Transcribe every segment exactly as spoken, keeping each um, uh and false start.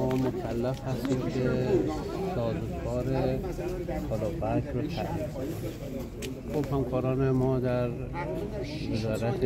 ما مکلف هستیم که سازوکار کالاپک رو تعریف کنیم. خب همکاران ما در وزارت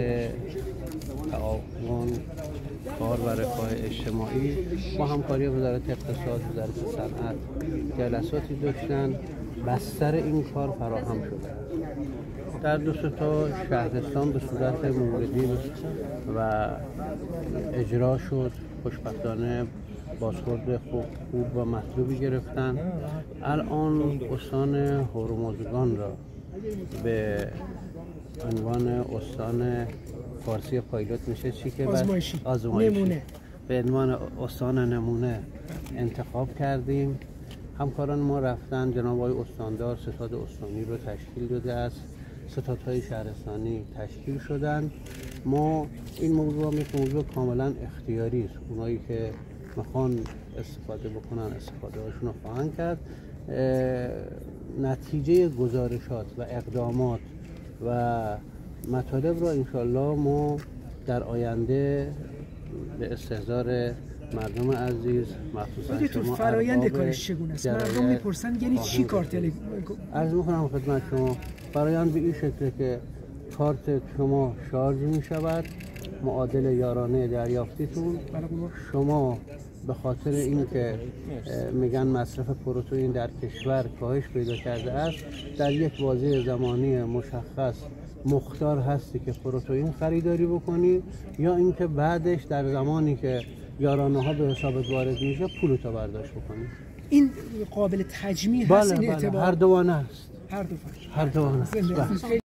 تعاون کار و رفاه اجتماعی با همکاری وزارت اقتصاد، وزارت صنعت جلساتی داشتن. بستر این کار فراهم شده در دو سه تا شهرستان به صورت موردی و اجرا شد. خوشبختانه بازخورد خوب, خوب و مطلوبی گرفتن. الان استان هرمزگان را به عنوان استان فارسی پایلوت میشه چی که آزمایشی. آزمایشی نمونه به عنوان استان نمونه انتخاب کردیم. همکاران ما رفتن، جناب آقای استاندار ستاد استانی رو تشکیل داده است، ستادهای شهرستانی تشکیل شدن. ما این موضوع هم یک موضوع کاملا اختیاری است. اونایی که میخوان استفاده بکنن استفاده هاشون رو خواهند کرد. نتیجه گزارشات و اقدامات و مطالب را انشالله ما در آینده به استحضار مردم عزیز مخصوصا تو شما فرایند کارش چگونه است؟ مردم میپرسن یعنی چی کارت؟ عرض میکنم خدمت شما فرایند به این شکله که کارت شما شارژ میشود معادل یارانه دریافتیتون. شما به خاطر اینکه میگن مصرف پروتئین در کشور کاهش پیدا کرده است، در یک بازه زمانی مشخص مختار هستی که پروتئین خریداری بکنی، یا اینکه بعدش در زمانی که یارانه ها به حسابت وارد میشه پولتو برداشت بکنی. این قابل تجمیع هست؟ بله این بله اعتبار هر دوانه است. هر دو هر دوانه است.